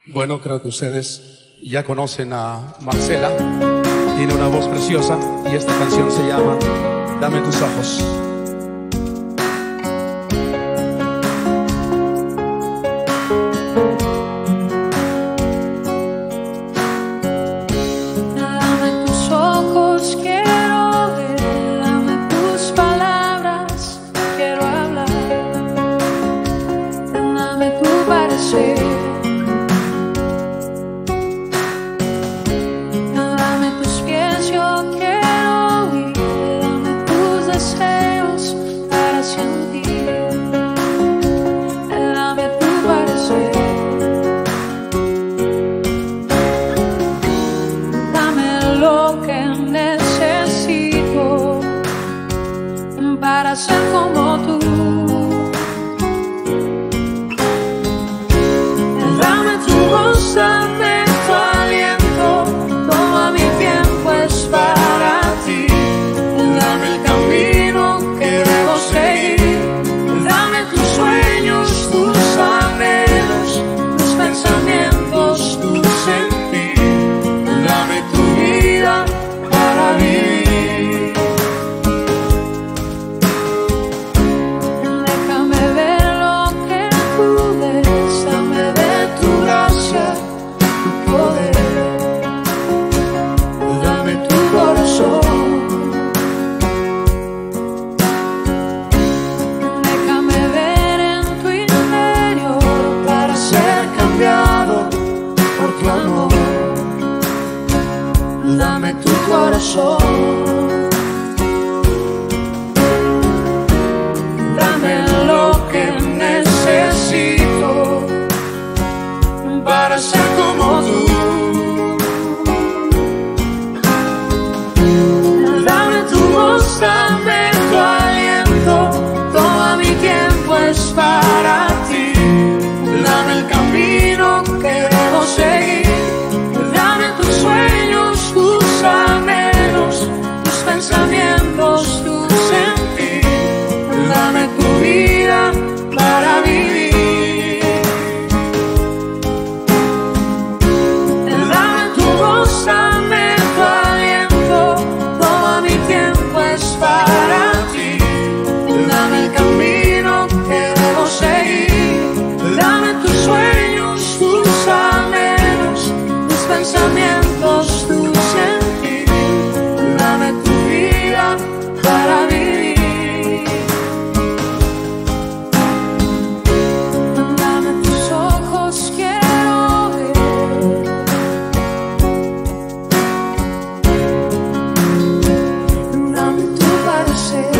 Bueno, creo que ustedes ya conocen a Marcela. Tiene una voz preciosa y esta canción se llama Dame tus ojos. Para ser como tú, dame tu voz, dame tu aliento, todo mi tiempo es para ti. Dame el camino que debo seguir, dame tus sueños, tus anhelos, tus pensamientos, tu sentir. Dame tu vida para vivir. Dame tu corazón, dame lo que necesito para ser como tú. Dame tu voz, dame tu aliento, todo mi tiempo es para ti. Dame el camino que debo seguir, dame tus sueños, tus anhelos, tus pensamientos, tu sentir. Dame tu vida para vivir. Dame tu voz, dame tu aliento, todo mi tiempo es para ti. Dame el camino que debo seguir, dame tus sueños, tus anhelos, tus pensamientos, tu sentir. Dame tu vida para vivir. Dame tus ojos, quiero ver. Dame tu parecer.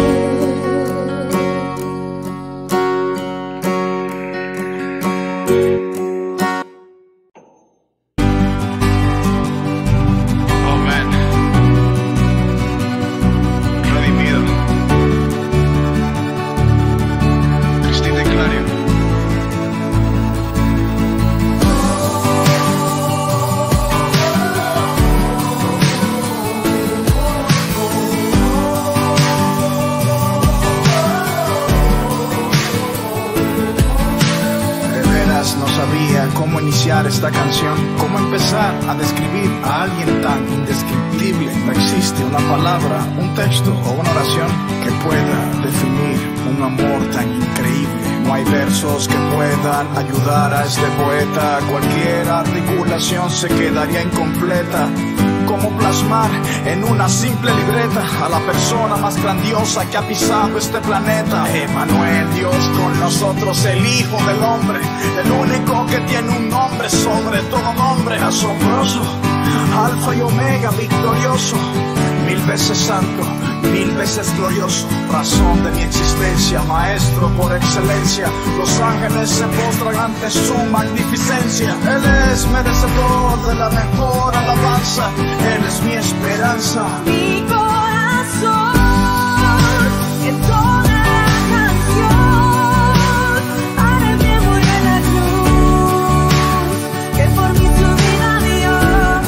Cómo iniciar esta canción, cómo empezar a describir a alguien tan indescriptible. No existe una palabra, un texto o una oración que pueda definir un amor tan increíble. No hay versos que puedan ayudar a este poeta. Cualquier articulación se quedaría incompleta. Cómo plasmar en una simple libreta a la persona más grandiosa que ha pisado este planeta. Emmanuel, Dios con nosotros, el Hijo del Hombre, el único que tiene un nombre sobre todo nombre. Asombroso, Alfa y Omega, victorioso, 1000 veces santo, 1000 veces glorioso, razón de mi existencia, maestro por excelencia. Los ángeles se postran ante su magnificencia. Él es merecedor de la mejor alabanza, Él es mi esperanza. Mi corazón entona la canción, aleluya en la cruz, que por mí su vida dio,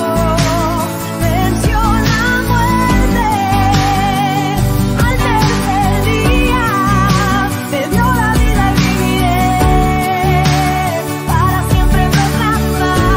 venció la muerte, al tercer día me dio la vida y viviré para siempre proclamar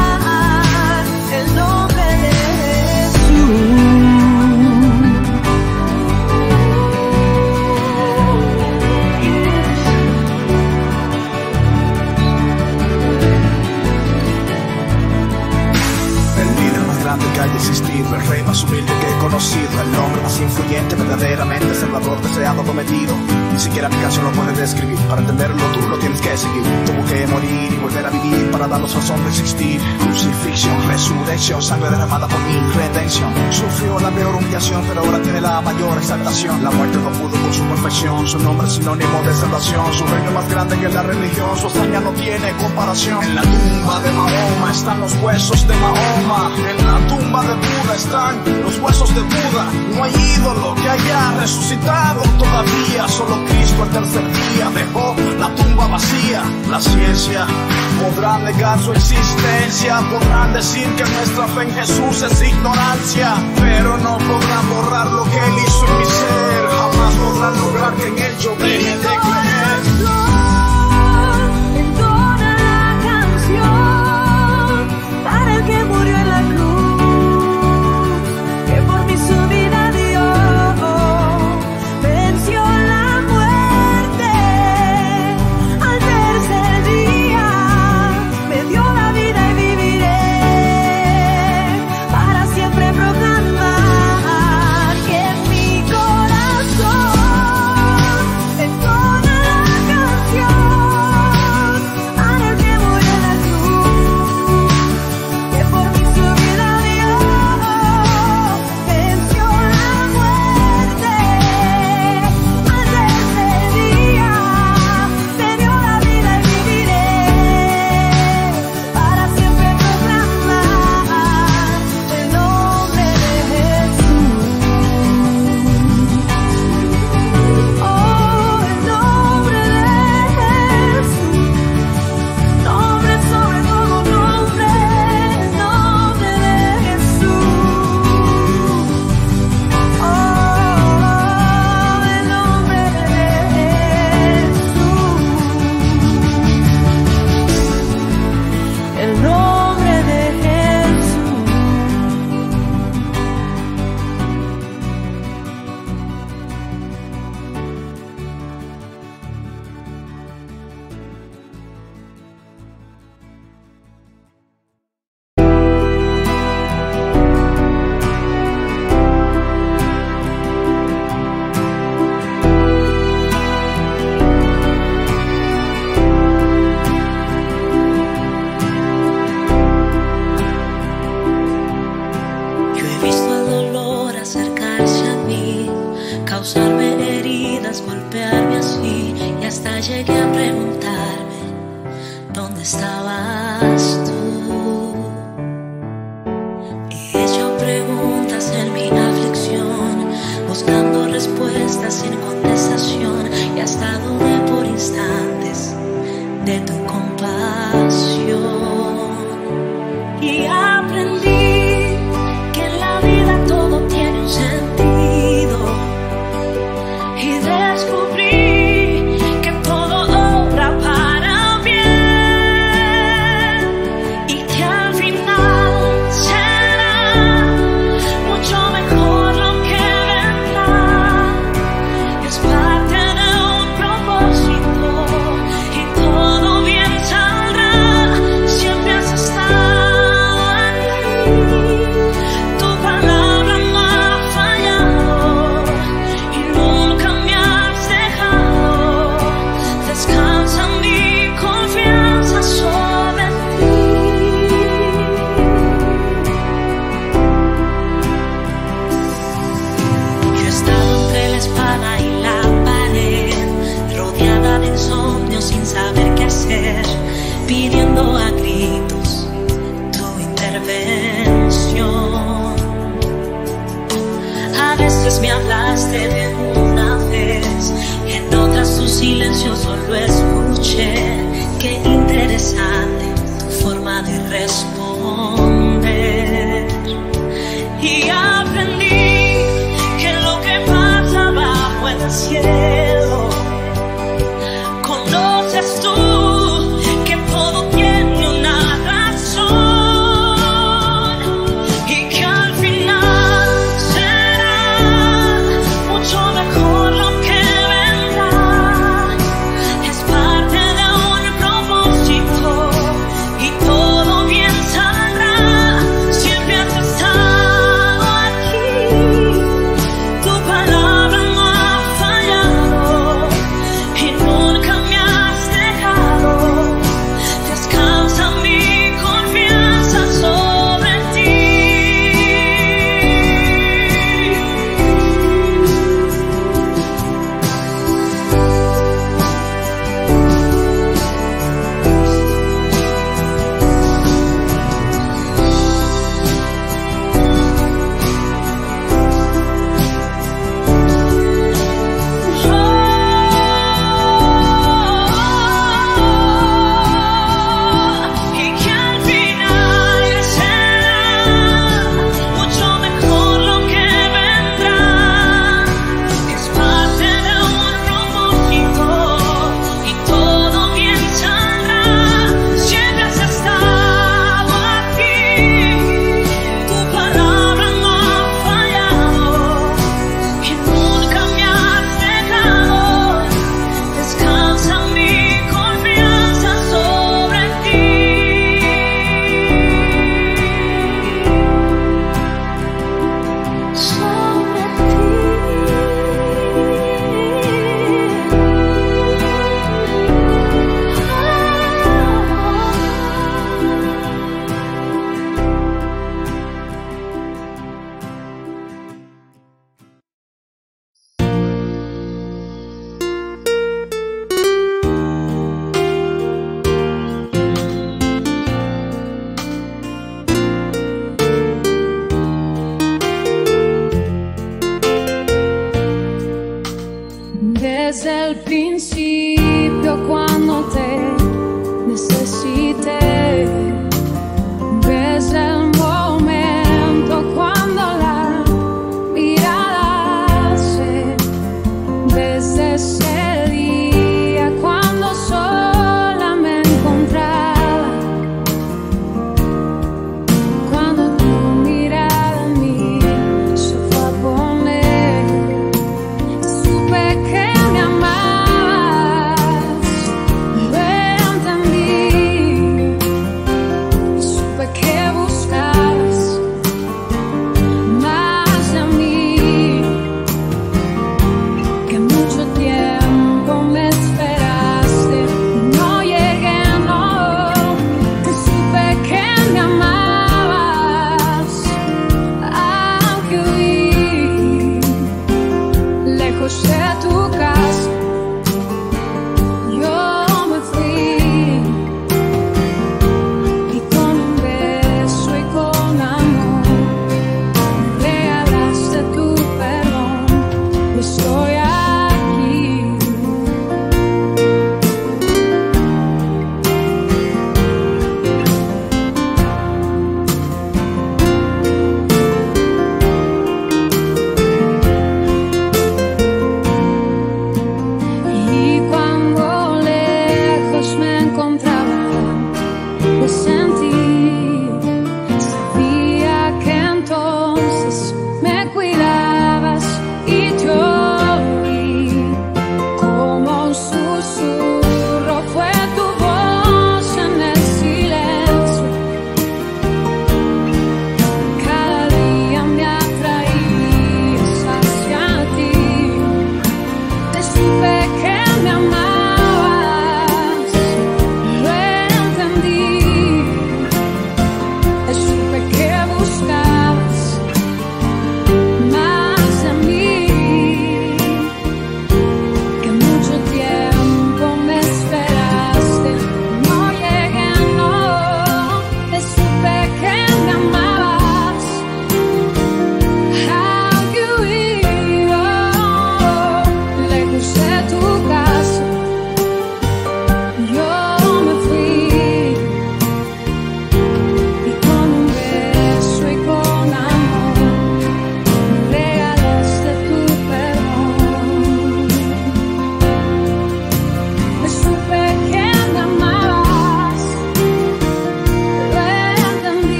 grande que hay de existir, el rey más humilde que he conocido, el hombre más influyente, verdaderamente salvador, deseado, prometido. Ni siquiera mi canción lo puede describir. Para entenderlo tú lo tienes que seguir. Tuvo que morir y volver a vivir para darnos razón de existir. Crucifixión, resurrección, sangre derramada por mí, redención. Sufrió la peor humillación, pero ahora tiene la mayor exaltación. La muerte no pudo con su perfección, su nombre es sinónimo de salvación. Su reino más grande que la religión, su hazaña no tiene comparación. En la tumba de Mahoma están los huesos de Mahoma. En la tumba de Buda están los huesos de Buda. No hay ídolo que haya resucitado todavía. Solo Cristo al tercer día dejó la tumba vacía. La ciencia podrá negar su existencia, podrán decir que nuestra fe en Jesús es ignorancia, pero no podrán borrar lo que Él hizo en mi ser. Jamás podrán lograr que en Él yo deje de creer. Entona la canción para el que murió en la cruz, que por mí su vida dio, venció la muerte al tercer día, me dio la vida y viviré para siempre proclamar que en mi corazón entona la canción para el que murió en la cruz, que por mí su vida dio, venció la muerte al tercer día, me dio la vida y viviré para siempre proclamar el nombre de Jesús. Oh, el nombre de Jesús, nombre sobre todo nombre, el nombre de Jesús. Oh, el nombre de Jesús, el nombre de Jesús. Yo he visto el dolor acercarse a mí, causarme heridas, golpearme así, y hasta llegué a preguntarme, ¿dónde estabas tú? He hecho preguntas en mi aflicción, buscando respuestas sin contestación, y hasta dudé por instantes de tu compasión. Y aprendí que en la vida todo tiene un sentido, y descubrí que todo obra para bien, y que al final será mucho mejor lo que vendrá. Es parte de un propósito y todo bien saldrá. Siempre has estado aquí, tu palabra no ha fallado y nunca me has dejado. Descansa mi confianza sobre ti. Yo he estado entre la espada y la pared, rodeada de insomnio sin saber qué hacer, pidiendo a gritos tu intervención. A veces me hablaste de una vez, en otras tu silencio solo escuché. Qué interesante tu forma de responder. Y aprendí que lo que pasa bajo el cielo, conoces tú que todo tiene una razón, y que al final será mucho mejor lo que vendrá. Es parte de un propósito y todo bien saldrá.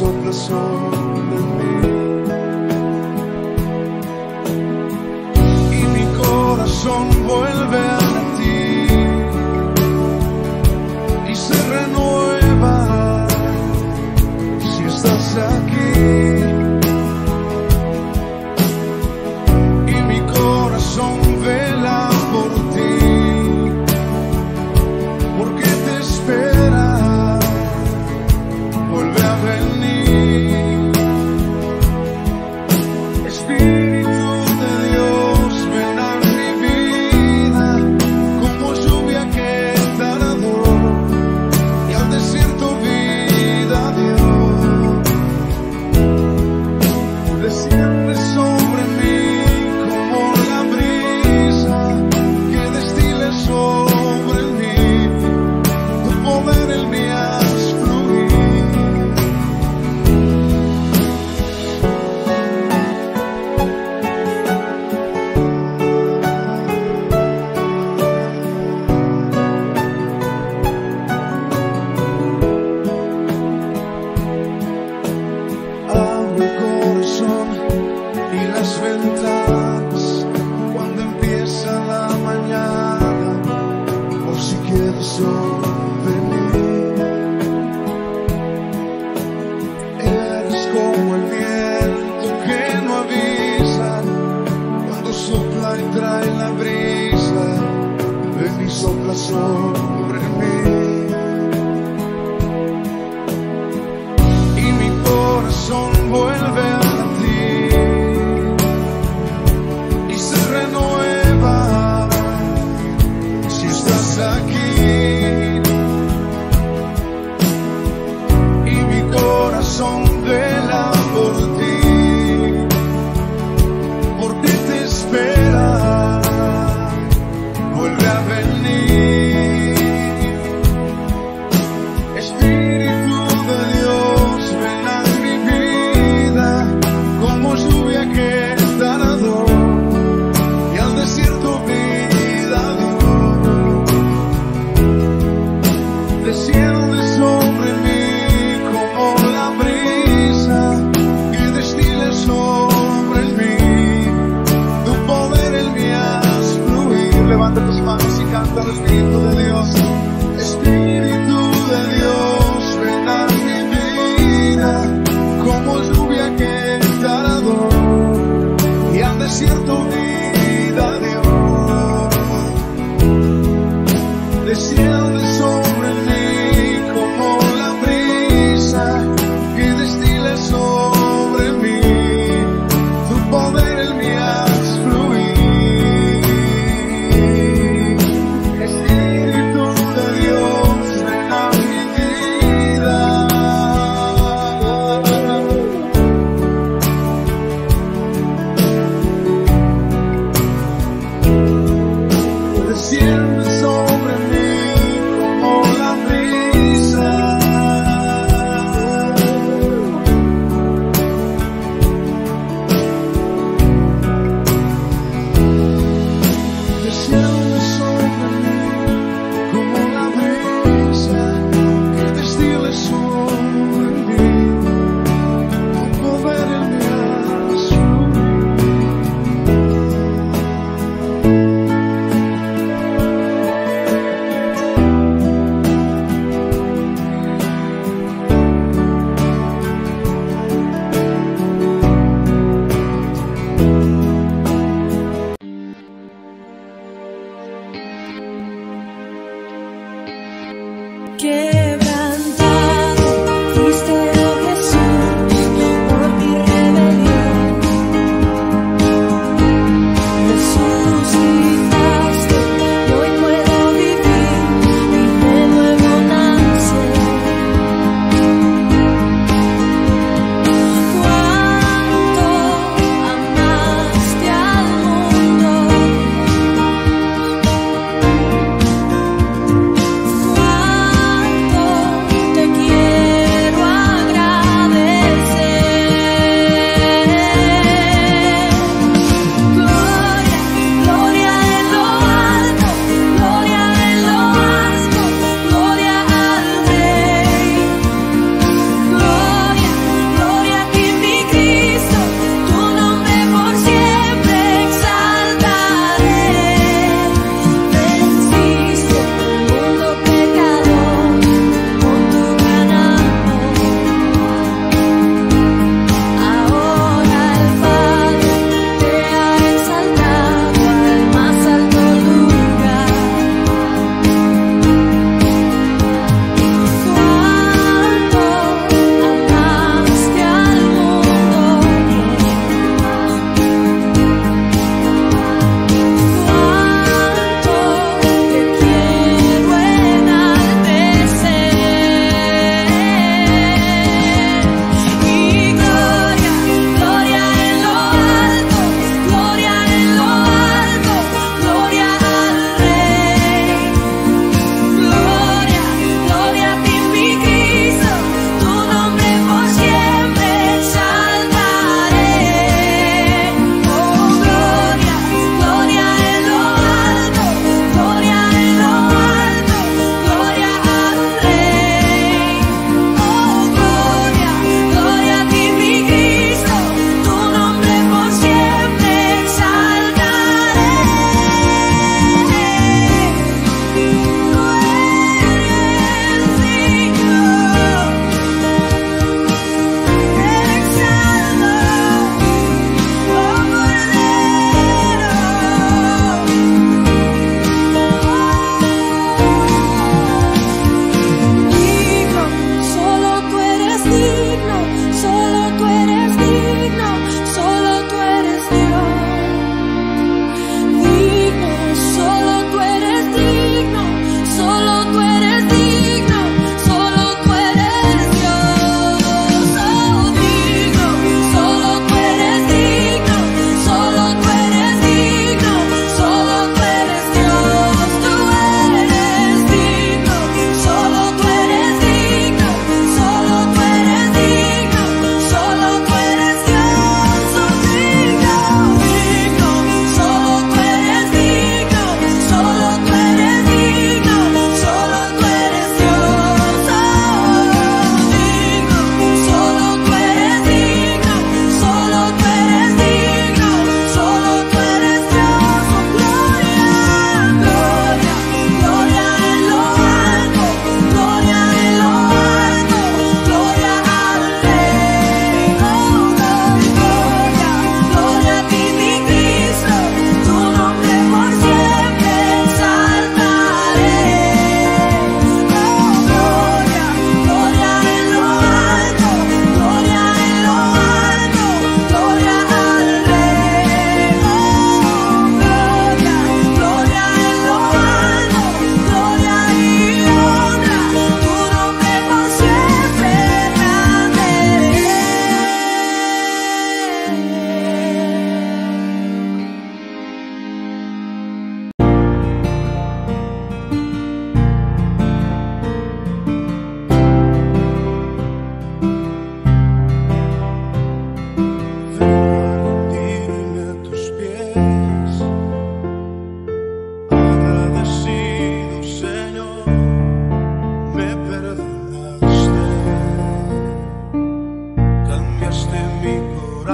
sopla sobre mí. Y mi corazón vuelve a latir y se renueva si estás aquí. Y mi corazón vela por ti, porque te espera, vuelve a venir. Espíritu de Dios, ven a mi vida, como lluvia que tardó y al desierto vida dio. Desciende sobre mí como la brisa que destile sobre mí, tu poder en mí haz fluir. Abre el corazón y las ventanas cuando empieza la mañana, por si quieres sobre mí. Eres como el viento que no avisa, cuando sopla y trae la brisa, ven y sopla sobre mí. Y mi corazón vuelve a latir y se renueva si estás aquí. Y mi corazón vela por ti, porque te espera, vuelve a venir. Espíritu de Dios, ven a mi vida, como lluvia que tardó y al desierto vida dio. Desciende sobre mí como la brisa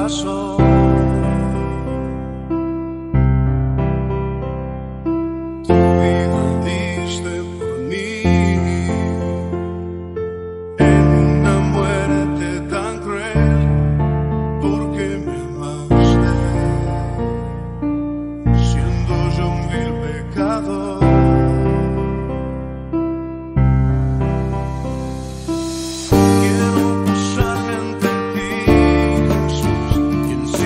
corazón. Tu vida diste por mí en una muerte tan cruel, porque me amaste, siendo yo un vil pecador. Quiero posarme ante ti, Jesús, y en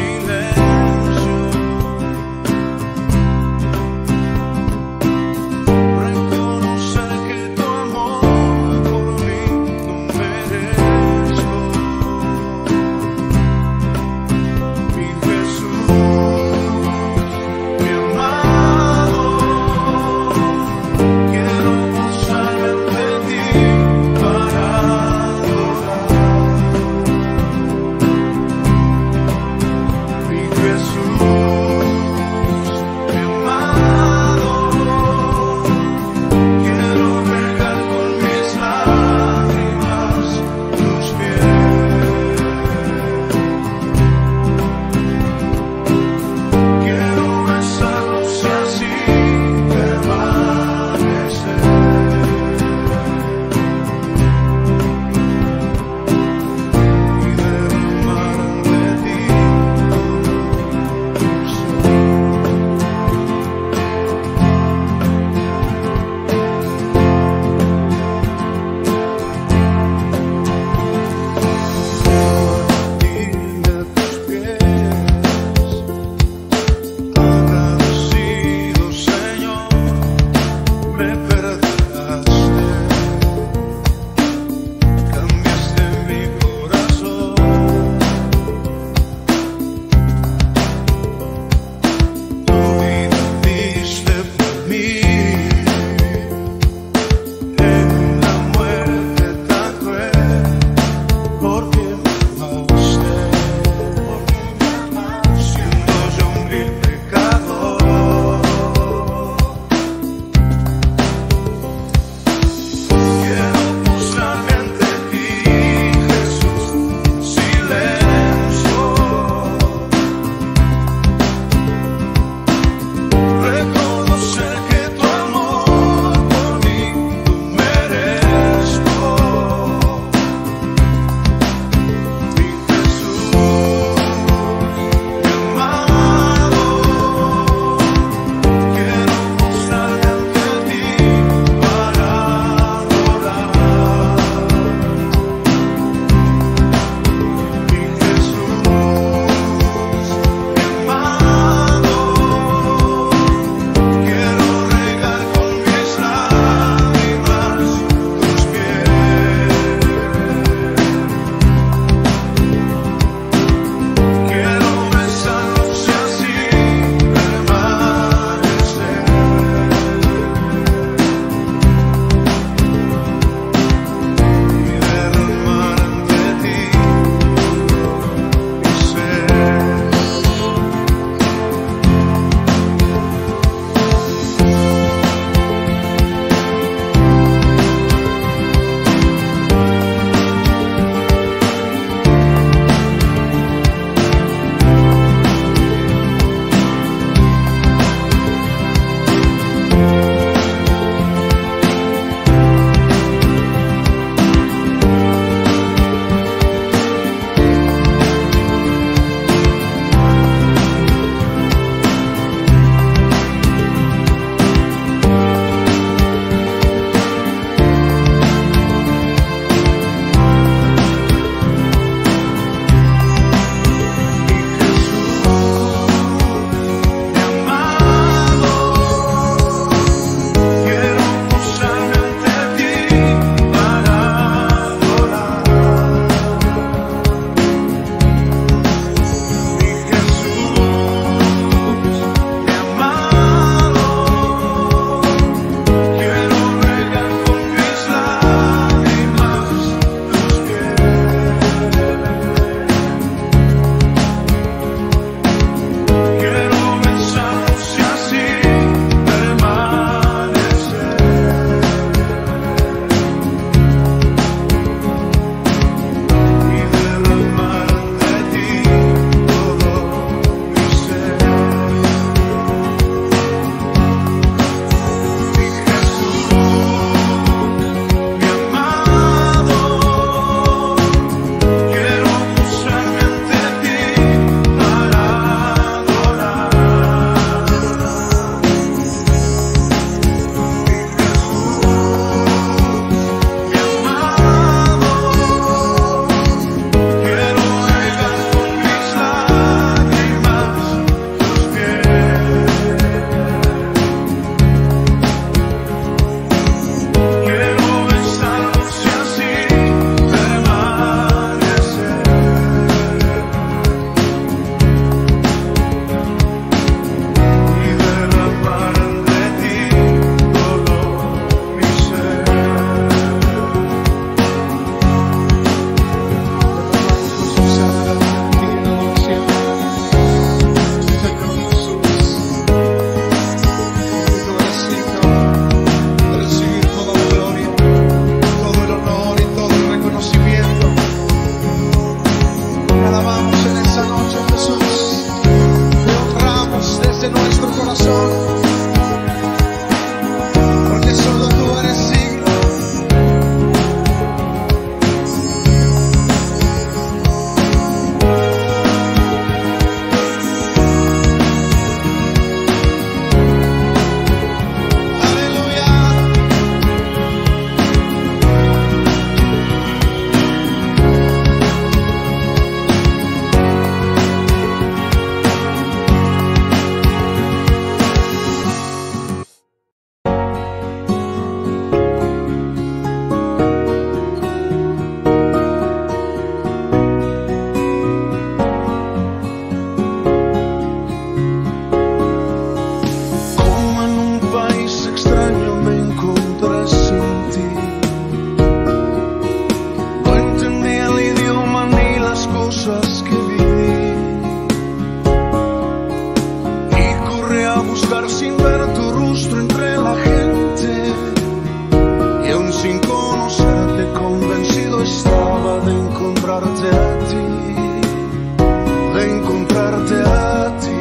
ti, de encontrarte a ti.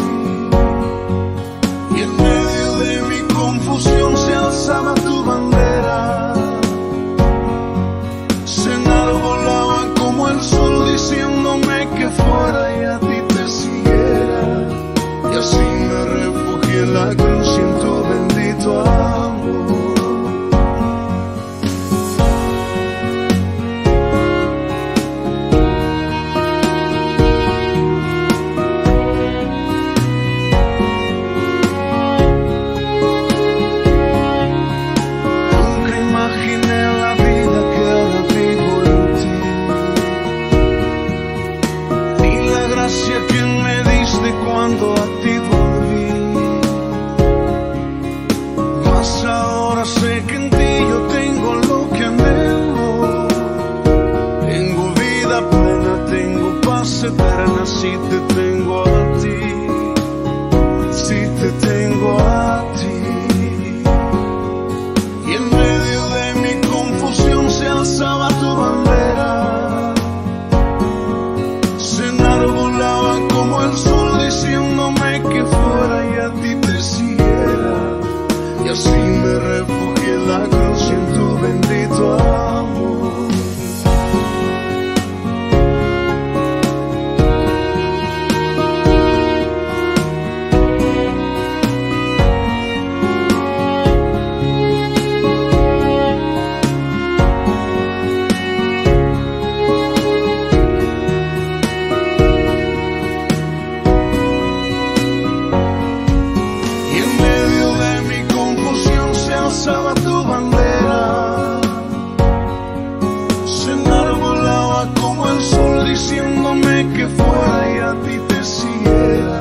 Y en medio de mi confusión se alzaba tu bandera, se enarbolaba como el sol diciéndome que fuera y a ti te siguiera. Y así me refugié en la cruz y en tu bendito amor. Nunca imaginé la vida que ahora vivo en ti, ni la gracia que me diste cuando a ti volví. Mas ahora sé que en ti yo tengo lo que anhelo, tengo vida plena, tengo paz eterna si te tengo a ti, si te tengo a ti. Y en medio de mi confusión se alzaba tu bandera, se enarbolaba como el sol diciéndome que fuera y a ti te siguiera. Y así me refugié en la cruz y en tu bendito amor. Y en medio de mi confusión se alzaba tu bandera, se enarbolaba como el sol diciéndome que fuera y a ti te siguiera.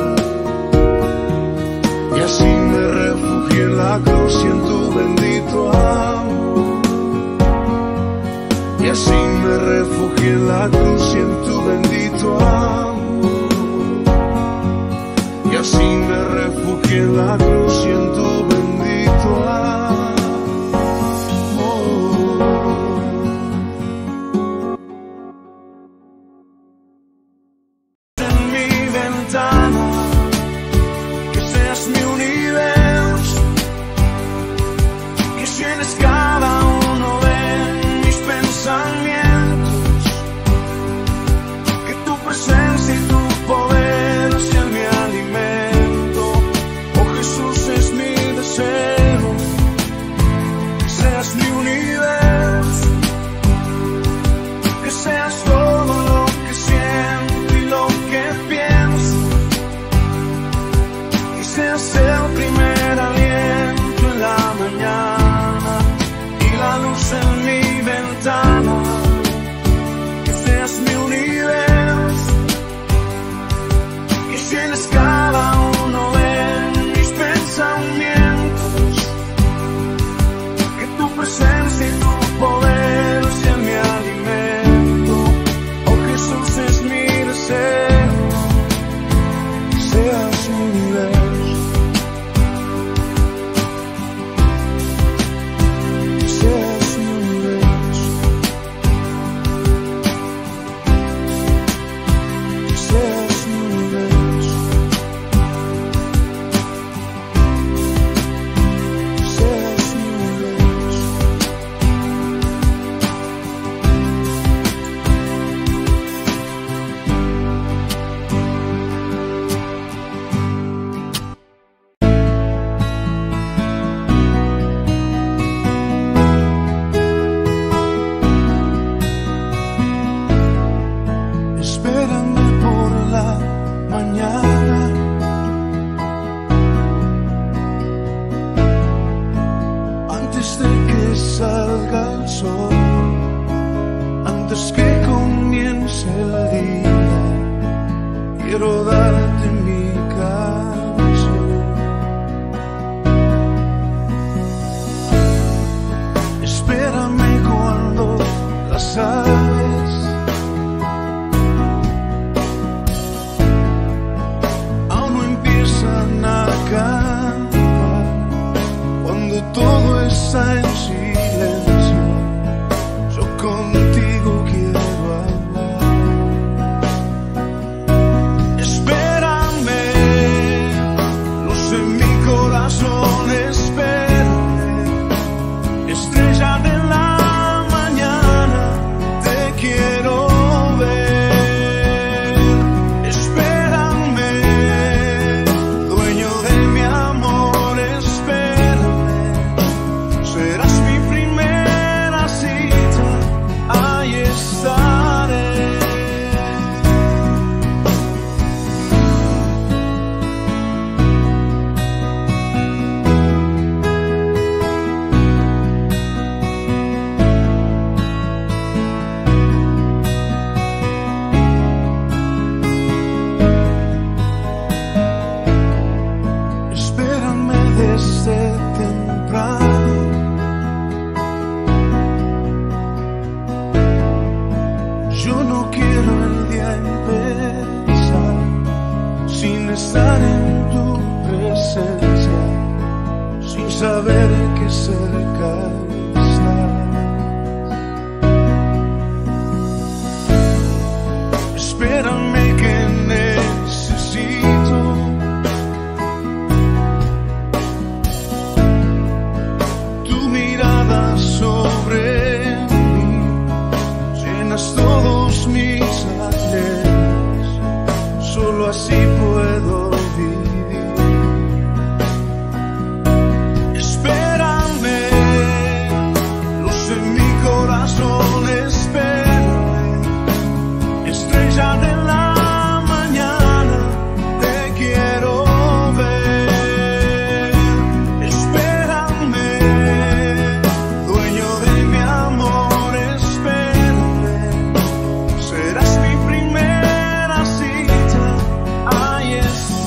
Y así me refugié en la cruz y en tu bendito amor. Y así me refugié en la cruz y en tu bendito amor. Y así me refugié en la cruz y en tu bendito amor. En mi ventana, que seas mi universo, que llenes cada uno de mis pensamientos, que tu presencia y tu poder sean mi alimento. Oh Jesús, es mi deseo, que seas mi universo, que seas todo lo que siento y lo que pienso, que seas el primer aliento en la mañana y la luz en mi ventana, que seas mi universo, que llenes cada uno de mis pensamientos, que tu presencia y tu poder sean mi alimento. Oh Jesús, es mi deseo, que seas mi universo, que seas mi universo, que seas mi universo, que seas mi universo. Espérame por la mañana, antes de que salga el sol, antes que comience el día, quiero darte mi canción. Espérame cuando las aves aún no empiezan a cantar, cuando todo está en silencio, yo contigo quiero hablar. empezar sin estar en tu presencia, sin saber que cerca estás. Espérame que necesito tu mirada sobre mí, llenas todos mis anhelos, solo así puedo vivir. Espérame, luz en mi corazón, espérame, estrella de la mañana, te quiero ver. Espérame, dueño de mi amor, espérame, serás mi primera cita, ahí está.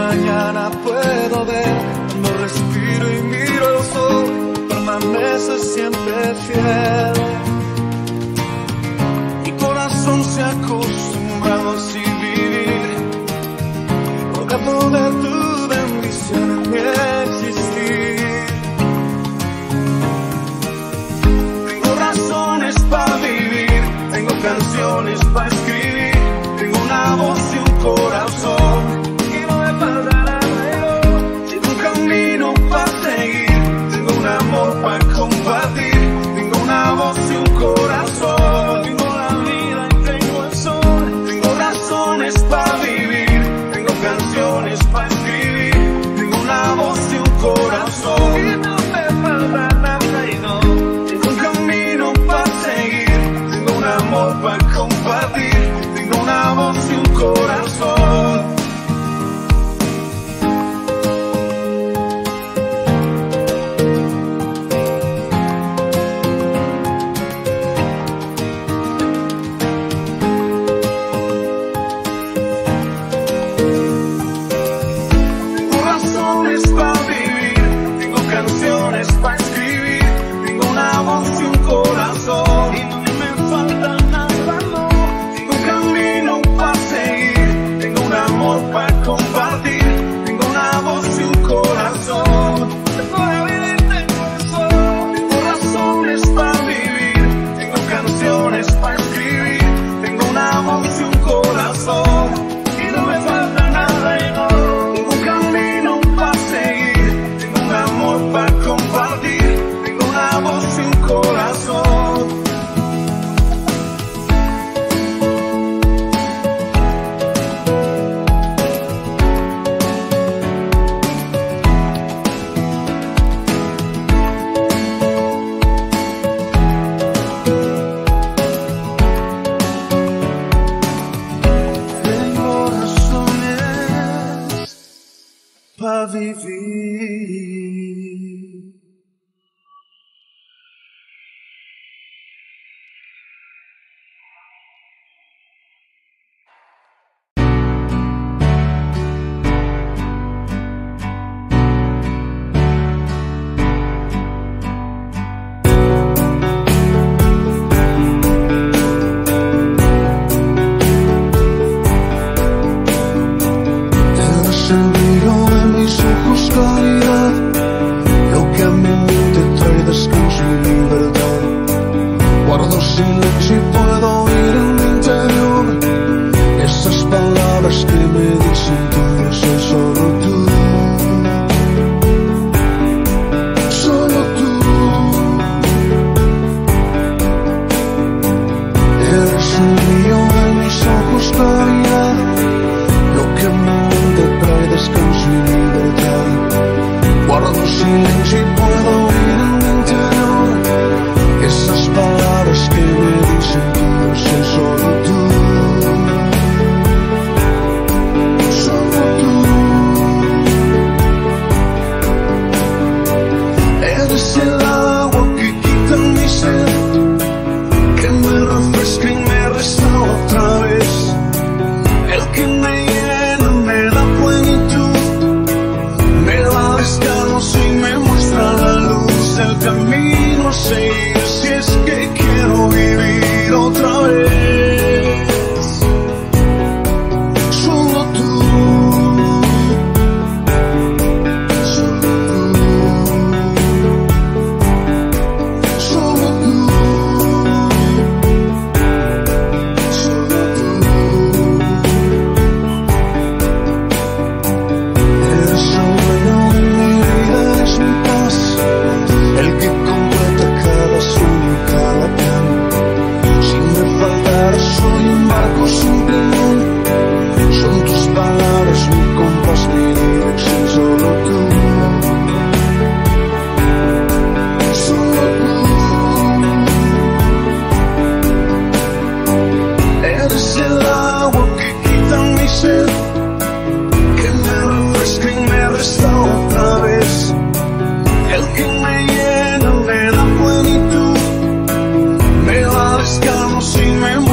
mañana puedo ver, cuando respiro y miro el sol, permaneces siempre fiel. Mi corazón se ha acostumbrado así vivir, rogando de tu bendición en mi existir. Tengo razones para vivir, tengo canciones para escribir, tengo una voz y un corazón. Para compartir, tengo una voz y un corazón, tengo la vida y tengo el sol, tengo razones para vivir, tengo canciones para escribir, tengo una voz y un corazón, y no me falta nada y no, tengo un camino para seguir, tengo un amor para compartir, tengo una voz y un corazón.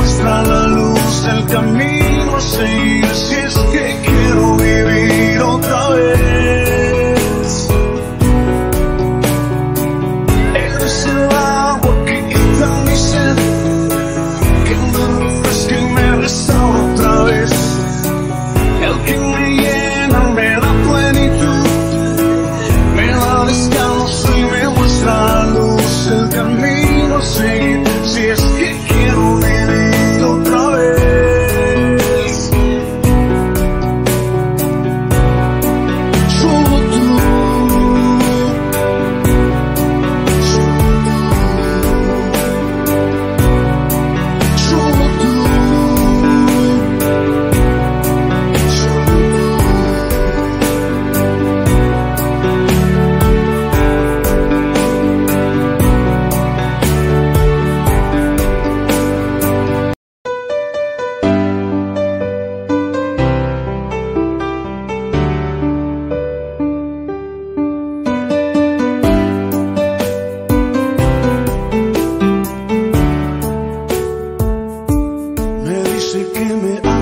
camino a seguir si es que quiero vivir otra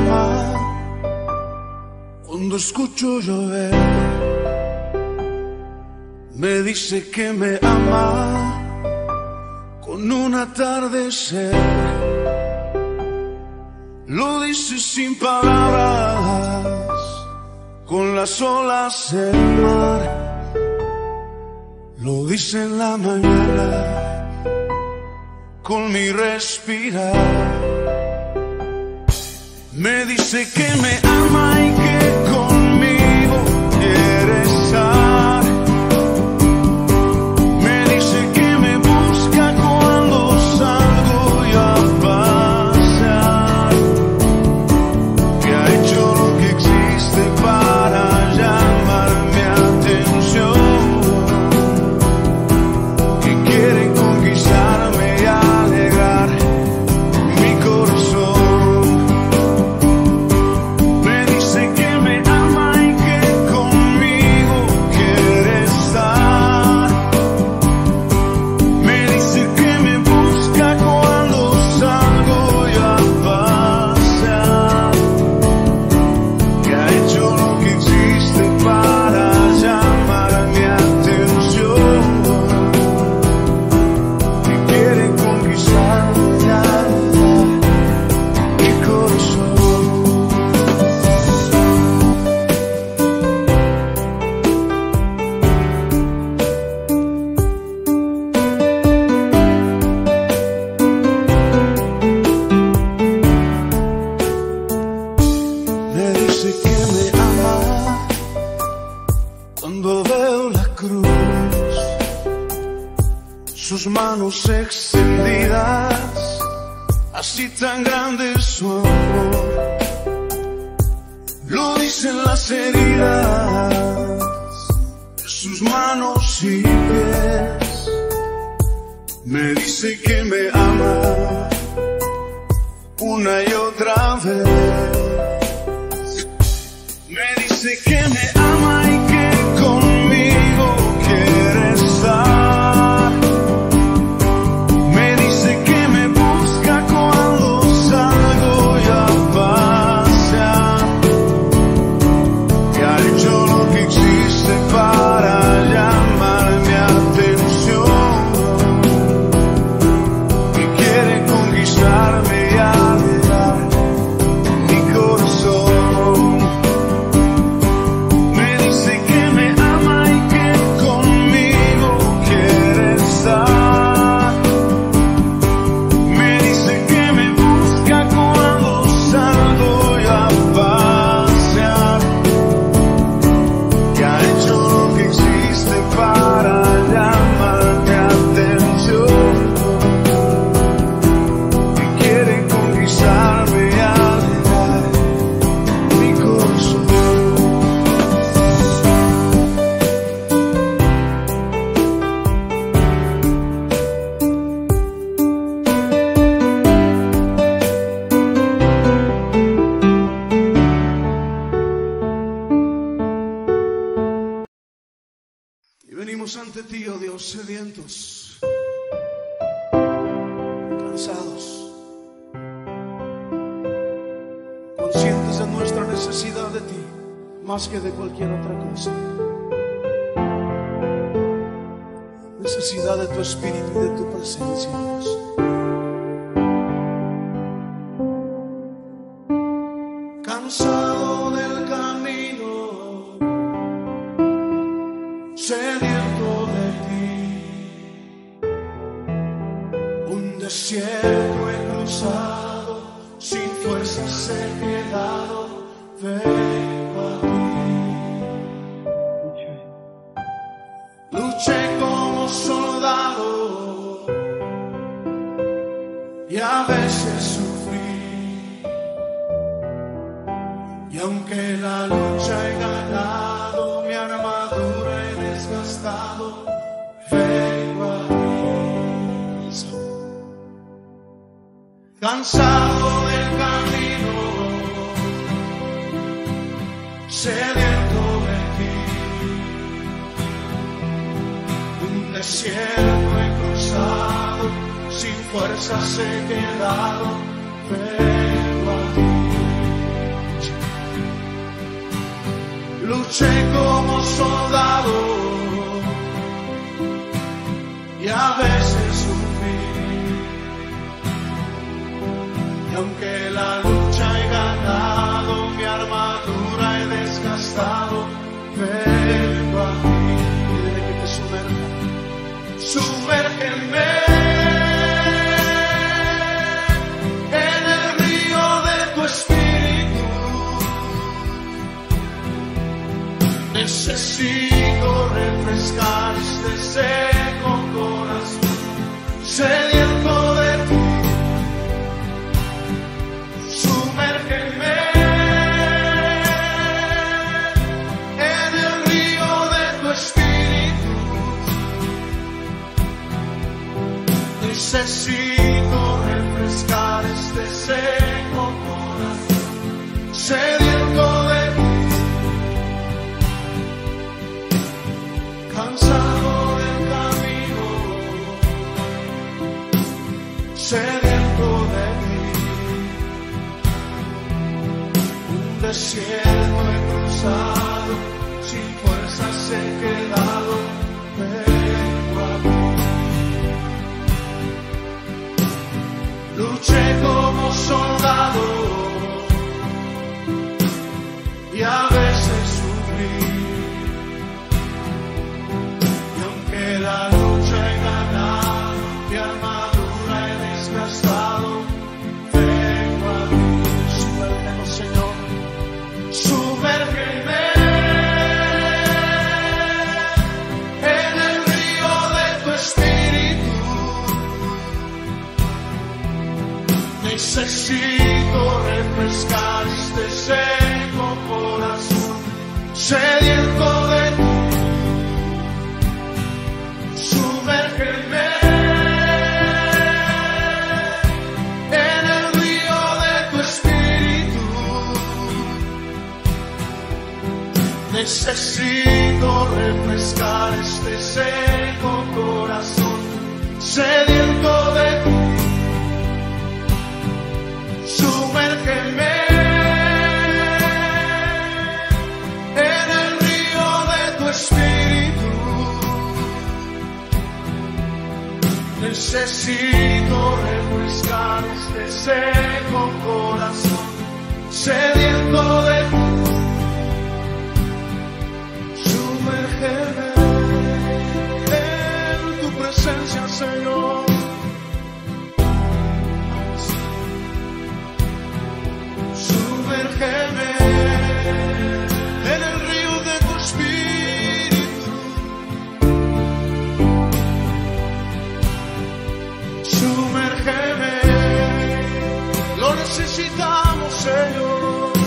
llama cuando escucho llover. Me dice que me ama con un atardecer. Lo dice sin palabras, con las olas del mar. Lo dice en la mañana, con mi respirar. Me dice que me ama y que conmigo quiere estar. Me dice que me busca cuando salgo yo a pasear. Que ha hecho lo que existe para llamar mi atención. Que quiere conquistarme y alegrar mi corazón. Sus manos extendidas, así tan grande es su amor. Lo dicen las heridas de sus manos y pies. Me dice que me ama una y otra vez. Me dice que me ama y que conmigo quiere estar. Ante ti, oh Dios, sedientos, cansados, conscientes de nuestra necesidad de ti, más que de cualquier otra cosa. Necesidad de tu espíritu y de tu presencia, Dios. Cansado del camino, sediento de ti, un desierto he cruzado, sin fuerzas he quedado, vengo a ti. Luché como soldado y a veces sufrí, y aunque la lucha he ganado, mi armadura he desgastado, vengo a ti. Cansado del camino, sediento de ti, un desierto he cruzado, sin fuerzas he quedado, vengo a ti. Luché como soldado y a veces sufrí. Y aunque la lucha he ganado, mi armadura he desgastado, vengo a ti. Pídele que te sumerja. Sumérgeme en el río de tu espíritu. Necesito refrescar este seco corazón, sediento de ti. Sumérgeme en el río de tu espíritu. Necesito refrescar este seco corazón, sediento de ti. Cansado del camino, sediento de ti. Un desierto he cruzado, sin fuerzas he quedado, vengo a ti. Luché como soldado y a veces sufrí. Y aunque la lucha he ganado, mi armadura he desgastado, vengo a ti. Sumérgeme, Señor, sumérgeme en el río de tu espíritu. Necesito refrescar este seco corazón, sediento de ti. Sumérgeme en el río de tu espíritu. Necesito refrescar este seco corazón, sediento de ti. Sumérgeme en el río de tu espíritu. Necesito refrescar este seco corazón, sediento de ti. Sumérgeme en tu presencia, Señor. Sumérgeme en el río de tu espíritu. Sumérgeme, lo necesitamos, Señor.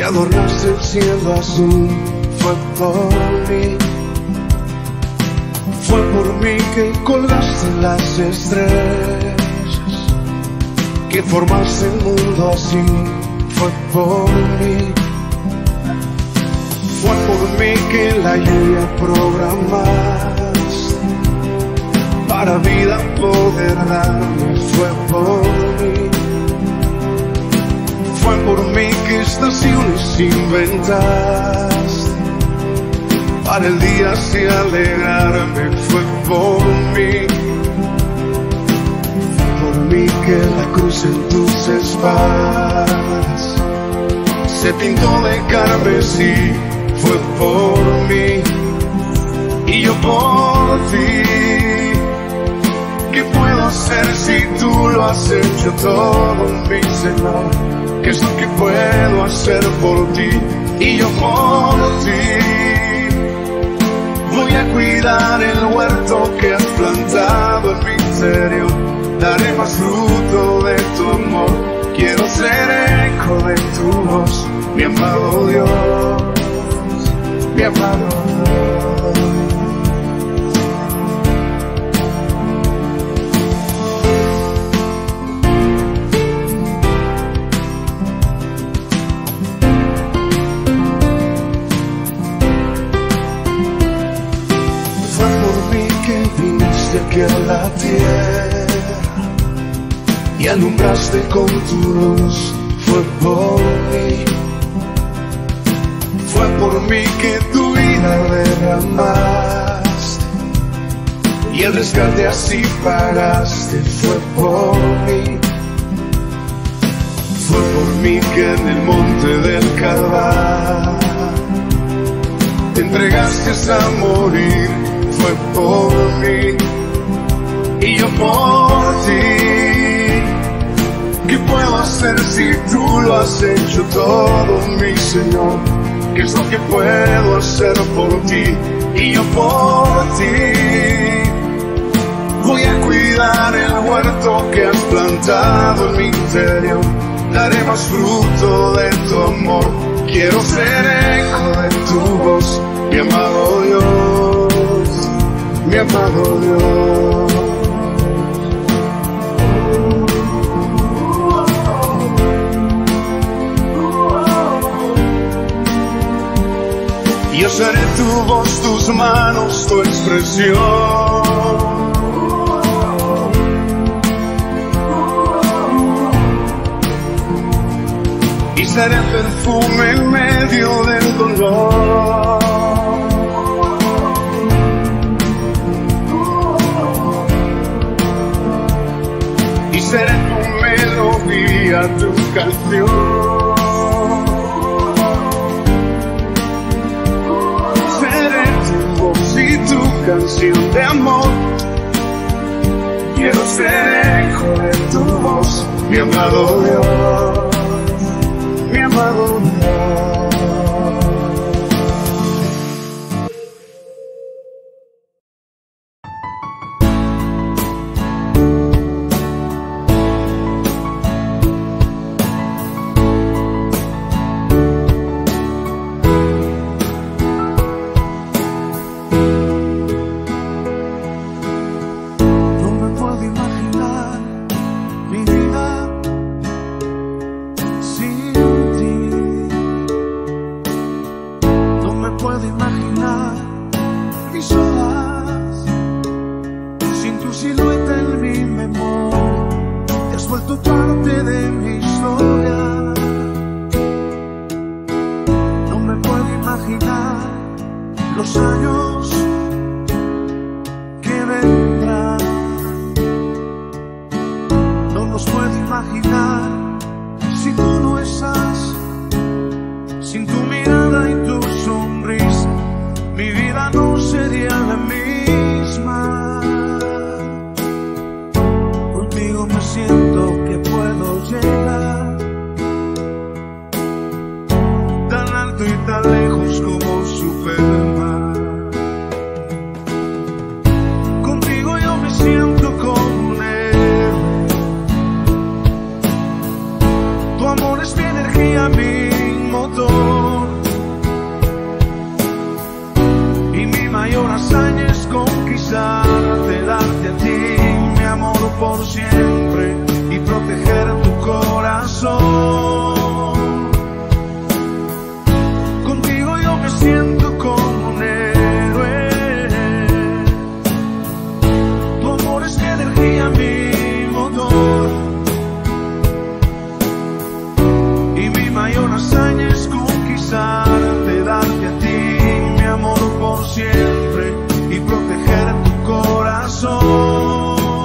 adornaste el cielo azul, fue por mí. Fue por mí que colgaste las estrellas, que formaste el mundo así, fue por mí. Fue por mí que la lluvia programaste para vida poder darme, fue por mí. Fue por mí que estaciones inventaste para el día así alegrarme, fue por mí. Fue por mí que la cruz en tus espaldas se pintó de carmesí, fue por mí. Y yo por ti, ¿qué puedo hacer si tú lo has hecho todo, mi Señor? ¿Qué es lo que puedo hacer por ti? Y yo por ti voy a cuidar el huerto que has plantado en mi interior. Daré más fruto de tu amor. Quiero ser eco de tu voz, mi amado Dios, mi amado Dios. Aquí a la tierra y alumbraste con tu luz, fue por mí. Fue por mí que tu vida derramaste y el rescate así pagaste, fue por mí. Fue por mí que en el monte del Calvario te entregaste a morir, fue por mí. Y yo por ti, ¿qué puedo hacer si tú lo has hecho todo, mi Señor? ¿Qué es lo que puedo hacer por ti? Y yo por ti voy a cuidar el huerto que has plantado en mi interior. Daré más fruto de tu amor. Quiero ser eco de tu voz, mi amado Dios, mi amado Dios. Yo seré tu voz, tus manos, tu expresión. Y seré perfume en medio del dolor. Y seré tu melodía, tu canción. Y tu canción de amor. Quiero ser eco de tu voz, mi amado Dios, mi amado Dios. Tu amor es mi energía, mi motor. por siempre y proteger tu corazón. Contigo yo me siento como un héroe. Tu amor es mi energía, mi motor. Y mi mayor hazaña es conquistarte, darte a ti mi amor por siempre y proteger tu corazón.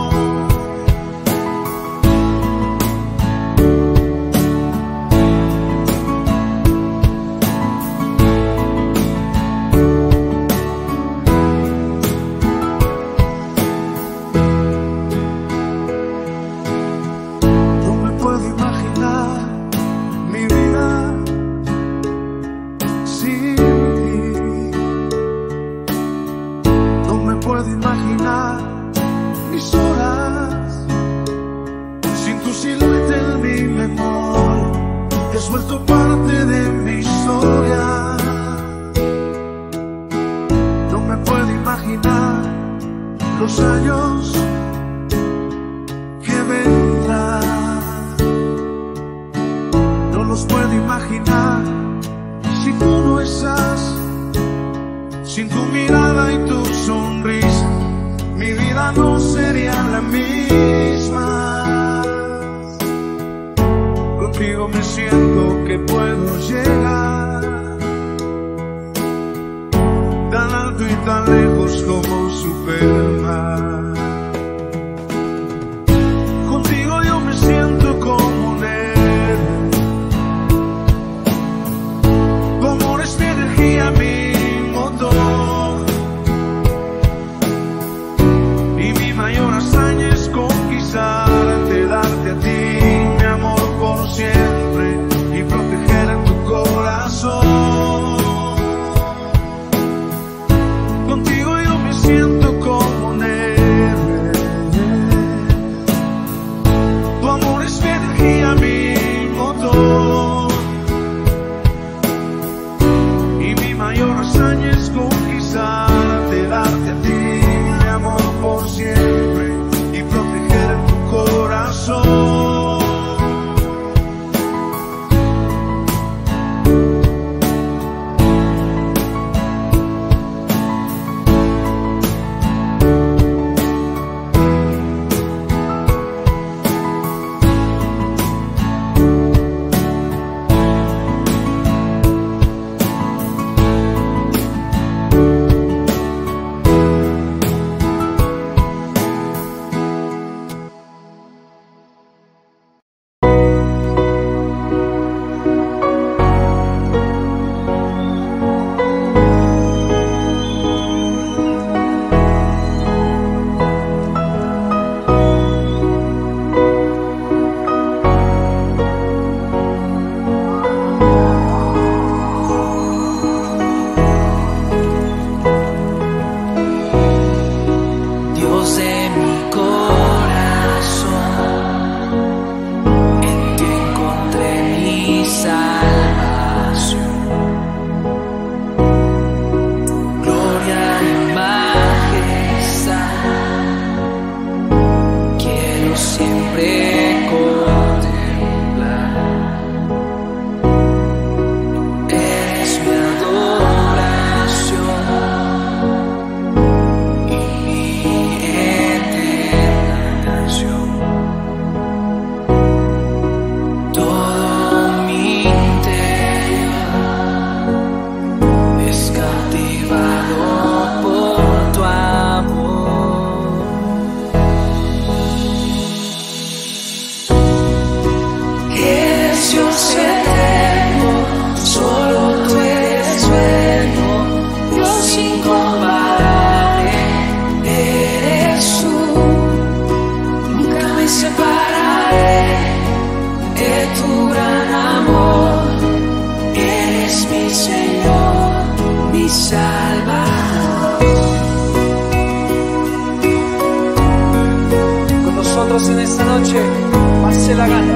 En esta noche, pase la gana.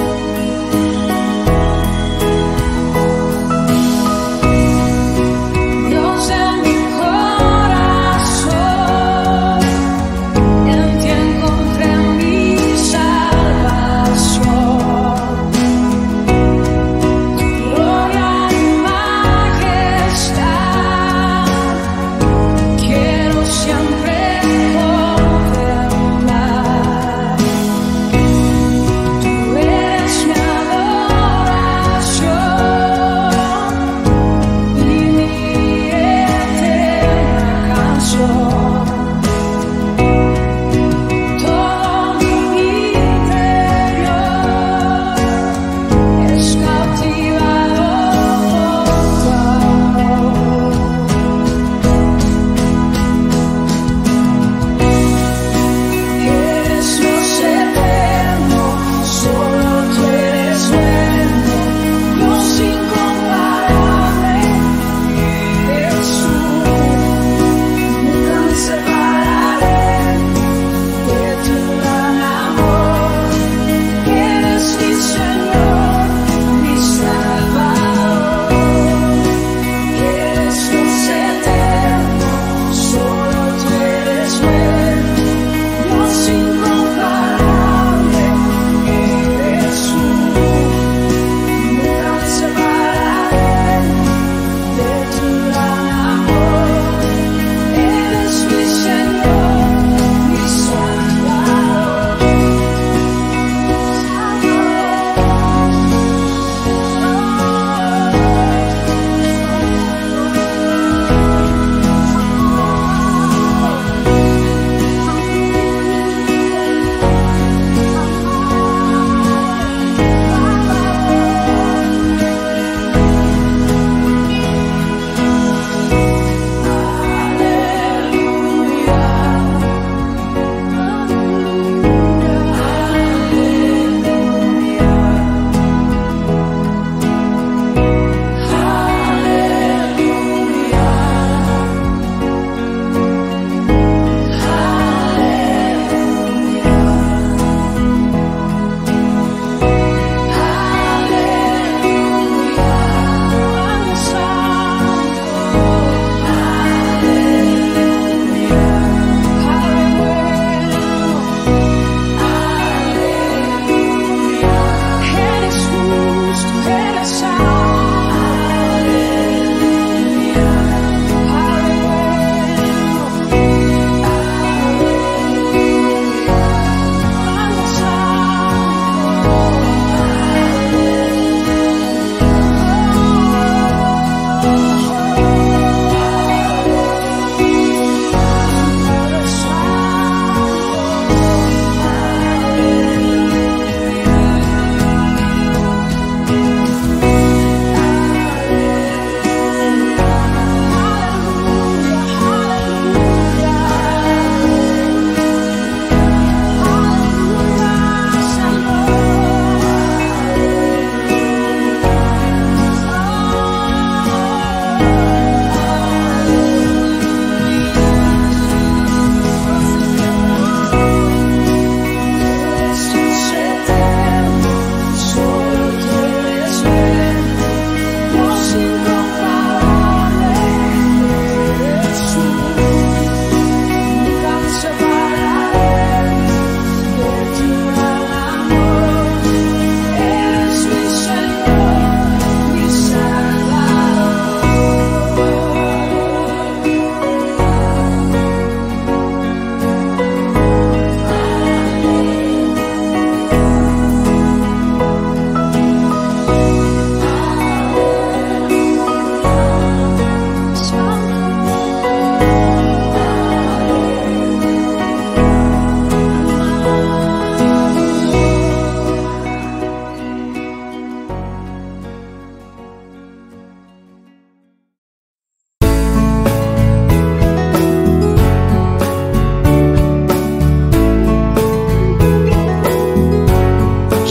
Dios en mi corazón, en ti encontré mi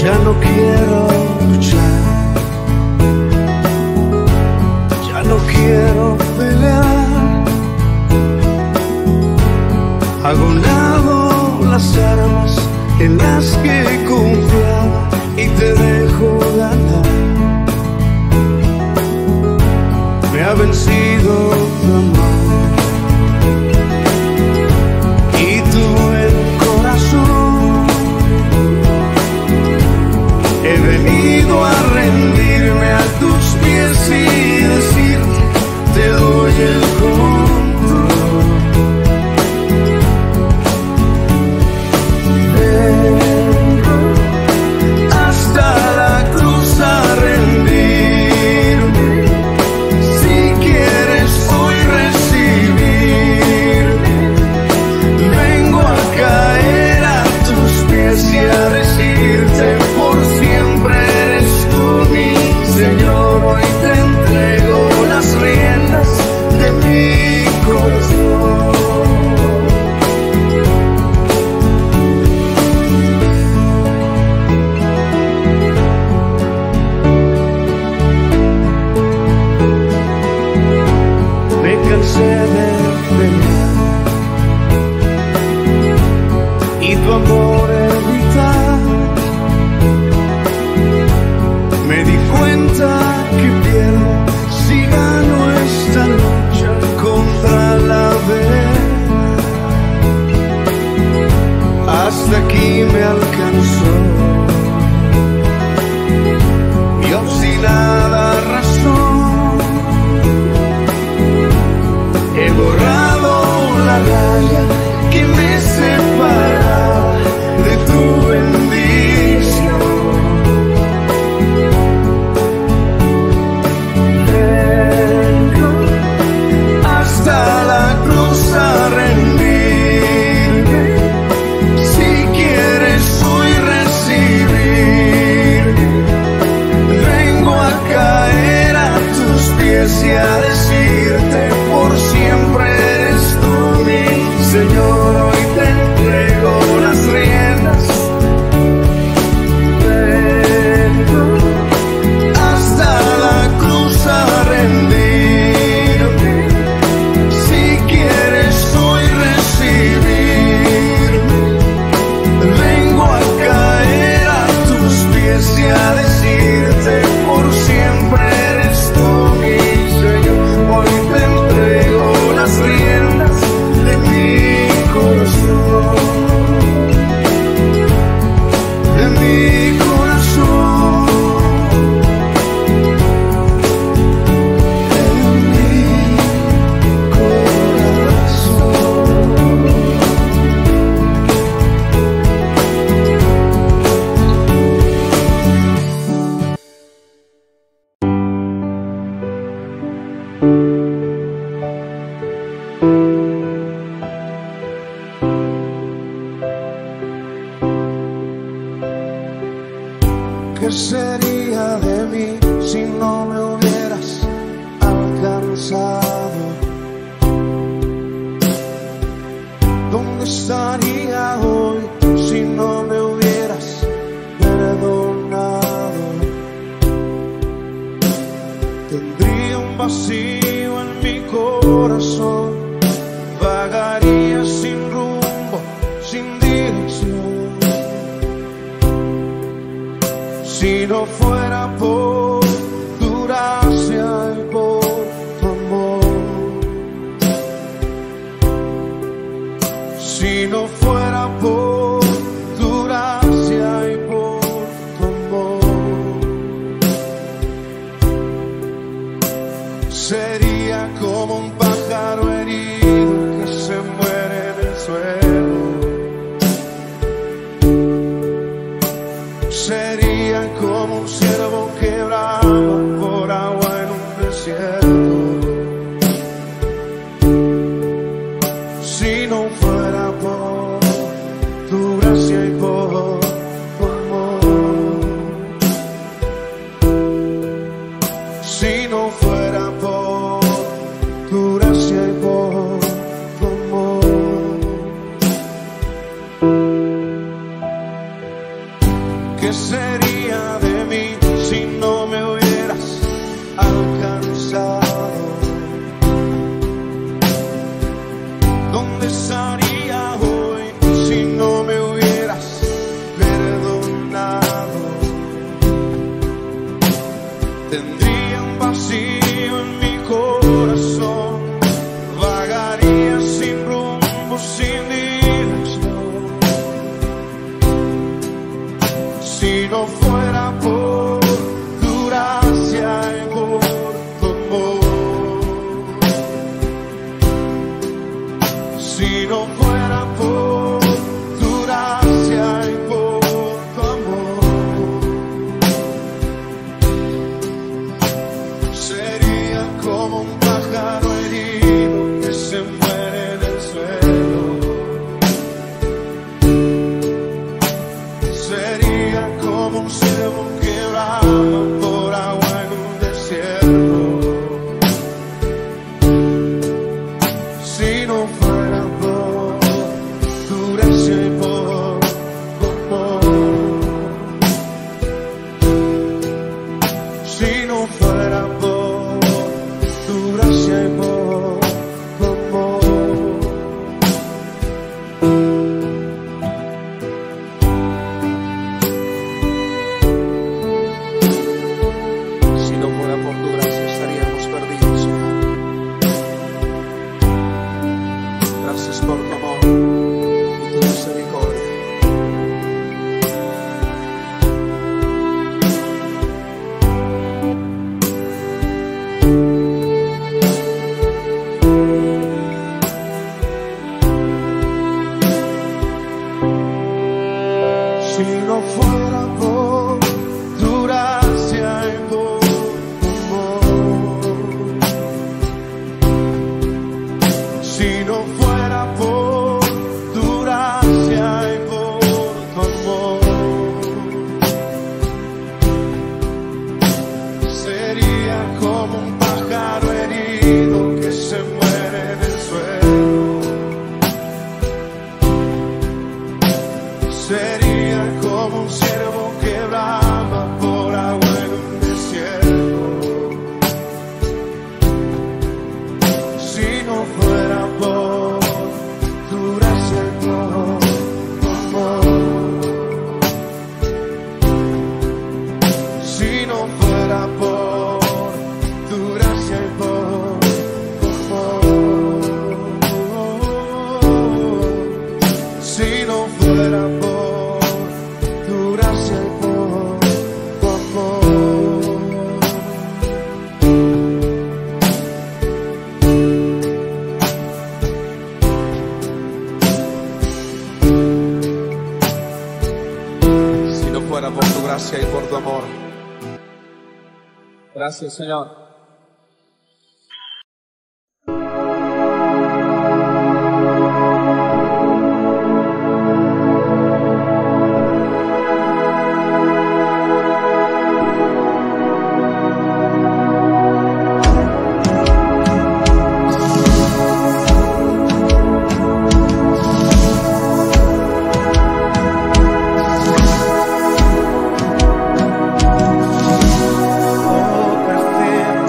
Ya no quiero luchar, ya no quiero pelear. Hago un lado las armas en las que confiaba y te dejo ganar. Me ha vencido tu amor y tu buen corazón. He venido a rendirme a tus pies y decirte, te doy el control. Vengo hasta la cruz a rendirme. Si quieres hoy recibirme, vengo a caer a tus pies y a decirte, por siempre eres tú mi Señor. Hoy te entrego las riendas de mi corazón. Me cansé de pelear y tu amor evitar. Me di cuenta que pierdo si gano esta lucha contra la verdad. Hasta aquí me alcanzó mi obstinada razón. He borrado la raya que me separaba de tu bendición. Vengo hasta la cruz a rendirme. Si quieres hoy recibirme, vengo a caer a tus pies y a decirte, por siempre eres tú mi Señor. Hoy te entrego las riendas. Vengo hasta la cruz a rendirme. Si quieres hoy recibirme, vengo a caer a tus pies y a decirte, por siempre eres tú mi Señor. Hoy te entrego las riendas de mi corazón, de mi corazón, de mi ¿qué sería de mí si no me hubieras alcanzado? ¿Dónde estaría hoy si no me hubieras perdonado? Tendría un vacío en mi corazón, vagaría sin rumbo, sin dirección. Si no fuera por tu gracia y por tu amor, si no fuera por tu gracia y por tu amor, sería como un pájaro herido que se muere en el suelo. Sería como un ciervo que brama por agua en un desierto. Si no fuera por tu gracia y por tu amor, si no fuera por tu gracia y por tu amor. ¿Qué sería de mí si no me hubieras alcanzado? ¿Dónde estaría hoy si no me hubieras perdonado? Tendría un vacío en mi corazón, vagaría sin rumbo, sin dirección. Si no fuera por tu gracia y por tu amor, si no fuera por tu gracia y por tu amor, sería como un pájaro herido que se muere en el suelo. Sería como un ciervo que brama por agua en un desierto. Si no fuera por tu gracia y por tu amor, si no fuera por tu gracia y por tu amor. Si no fuera por tu gracia estaríamos perdidos, Señor. Gracias por tu amor y tu misericordia. Si no fuera por tu gracia y por tu amor, si no fuera por tu gracia y por tu amor, sería como un pájaro herido que se muere en el suelo. Sería como un ciervo que brama por agua en un desierto. Si no fuera por tu gracia y por tu amor, si no fuera por tu gracia y por tu amor, si no fuera por tu gracia y por tu amor, si no fuera por tu gracia y por tu amor. Gracias, Señor. Oh, perfecto.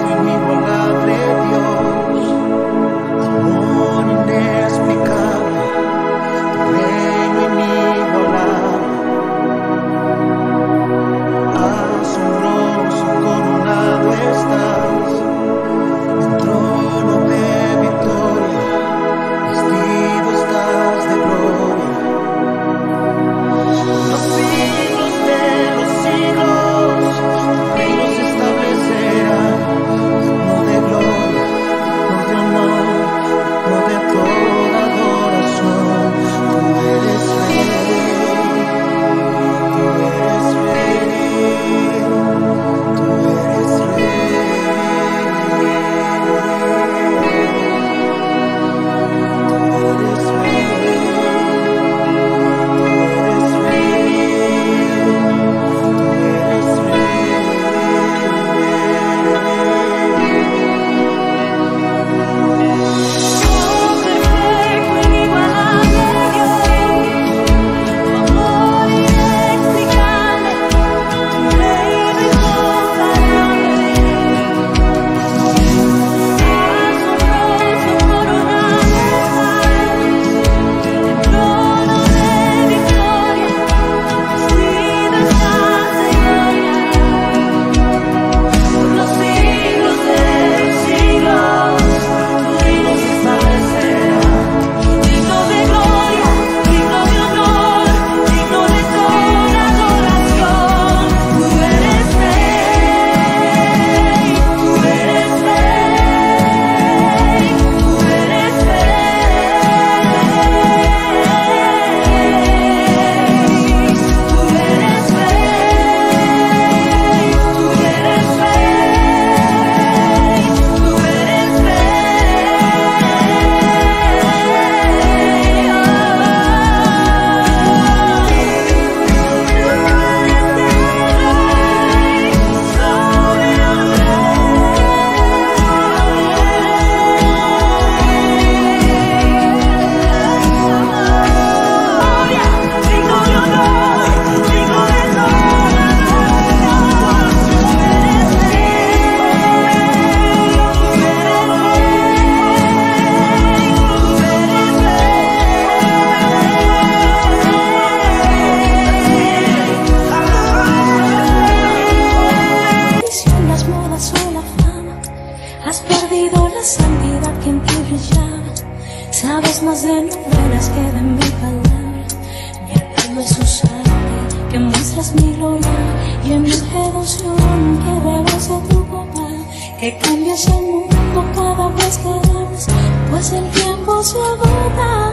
que muestras mi gloria y en mi devoción que bebas de tu copa, que cambias el mundo cada vez que das, pues el tiempo se agota.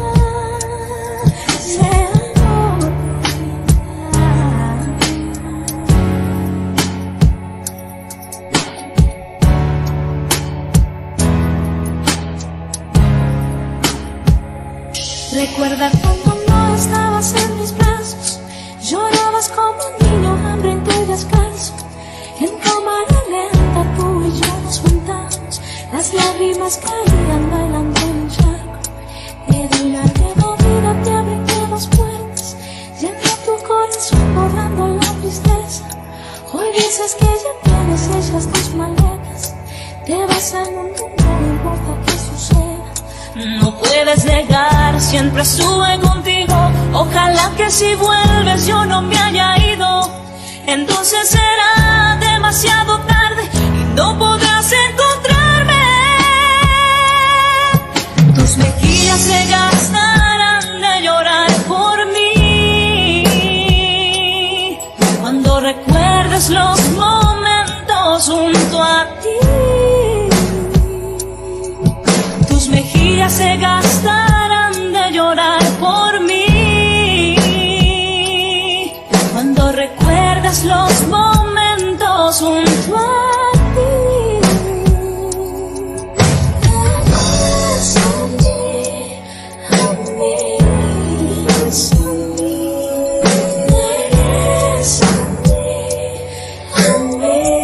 Se agota. Recuerda cuando no estabas en mis brazos, llorabas como un niño hambre en tu descanso. En cámara lenta tú y yo nos juntamos, las lágrimas caían bailando en un charco. Te doy la vida, te abrí nuevas puertas, llena tu corazón borrando la tristeza. Hoy dices que ya tienes hechas tus maletas, te vas al mundo, no importa qué suceda. No puedes negar, siempre estuve contigo. Ojalá que si vuelves yo no me haya ido. Entonces será demasiado tarde y no podrás encontrarme. Tus mejillas se gastarán de llorar por mí. Cuando recuerdes los momentos junto a ti, se gastarán de llorar por mí. Cuando recuerdas los momentos junto a ti. Regresa a mí, a mí, regresa a mí, regresa a mí, a mí.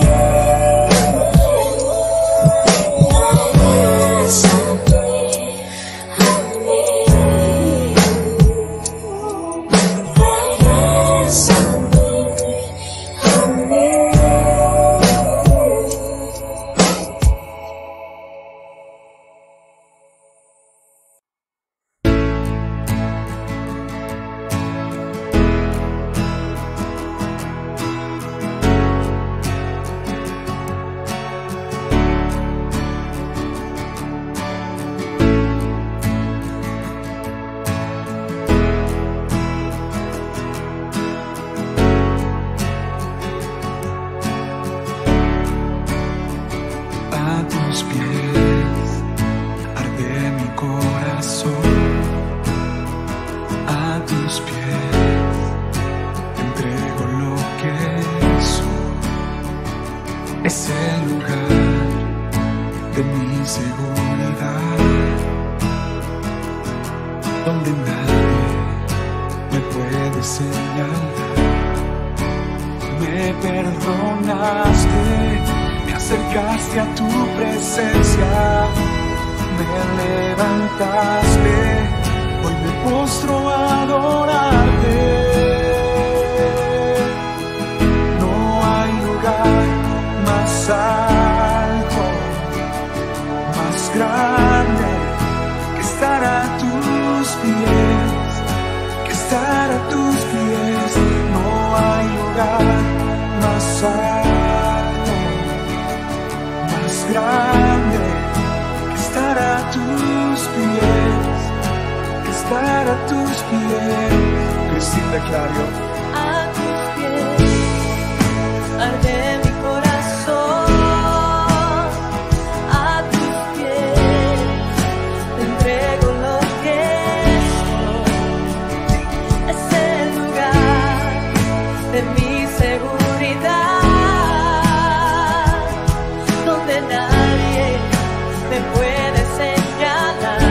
Es el lugar de mi seguridad, donde nadie me puede señalar. Me perdonaste, me acercaste a tu presencia, me levantaste, hoy me postro a adorarte. Más alto, más grande, que estar a tus pies, que estar a tus pies. No hay lugar más alto, más grande, que estar a tus pies, que estar a tus pies. Cristina Clario. A tus pies, arde mi corazón. A tus pies, te entrego lo que soy. Es el lugar de mi seguridad, donde nadie me puede señalar.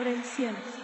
abre el cielo.